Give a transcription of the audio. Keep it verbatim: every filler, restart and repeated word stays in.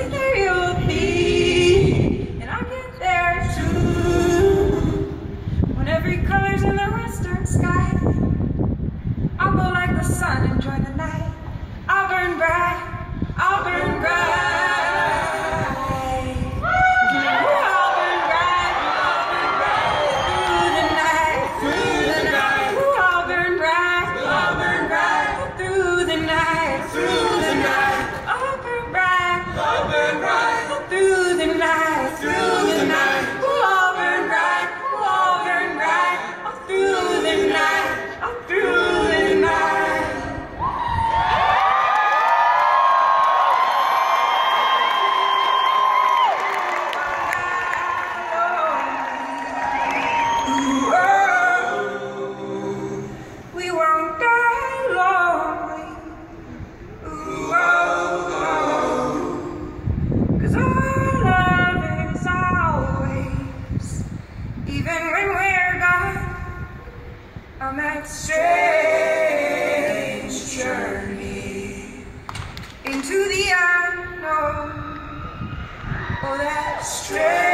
there you'll be, and I'll get there too. When every color's in the western sky, I'll go like the sun and join the night. I'll burn bright, I'll burn bright. On that strange journey into the unknown, oh, that strange